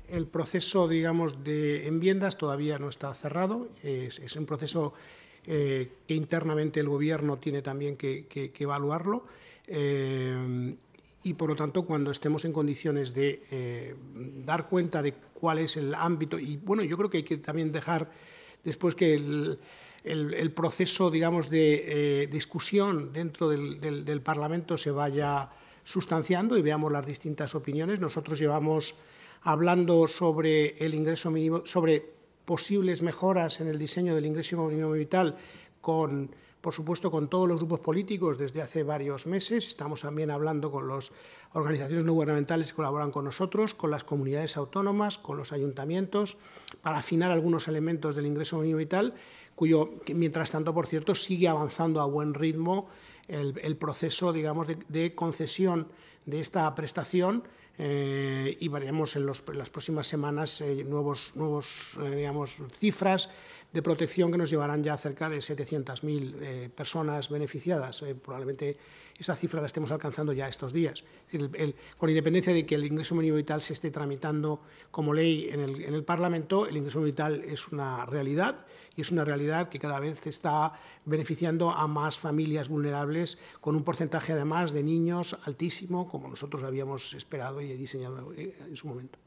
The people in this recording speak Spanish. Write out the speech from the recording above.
El proceso, digamos, de enmiendas todavía no está cerrado. Es un proceso que internamente el Gobierno tiene también que evaluarlo. Y, por lo tanto, cuando estemos en condiciones de dar cuenta de cuál es el ámbito, y bueno, yo creo que hay que también dejar después que el proceso, digamos, de discusión dentro del Parlamento se vaya sustanciando y veamos las distintas opiniones. Nosotros llevamos hablando sobre el ingreso mínimo, sobre posibles mejoras en el diseño del ingreso mínimo vital por supuesto, con todos los grupos políticos desde hace varios meses. Estamos también hablando con las organizaciones no gubernamentales que colaboran con nosotros, con las comunidades autónomas, con los ayuntamientos, para afinar algunos elementos del ingreso mínimo vital, que mientras tanto, por cierto, sigue avanzando a buen ritmo el proceso, digamos, de concesión de esta prestación, y veremos en las próximas semanas nuevos digamos, cifras de protección que nos llevarán ya a cerca de 700.000 personas beneficiadas. Probablemente esa cifra la estemos alcanzando ya estos días. Es decir, con independencia de que el ingreso mínimo vital se esté tramitando como ley en el Parlamento, el ingreso mínimo vital es una realidad, y es una realidad que cada vez está beneficiando a más familias vulnerables, con un porcentaje además de niños altísimo, como nosotros habíamos esperado y diseñado en su momento.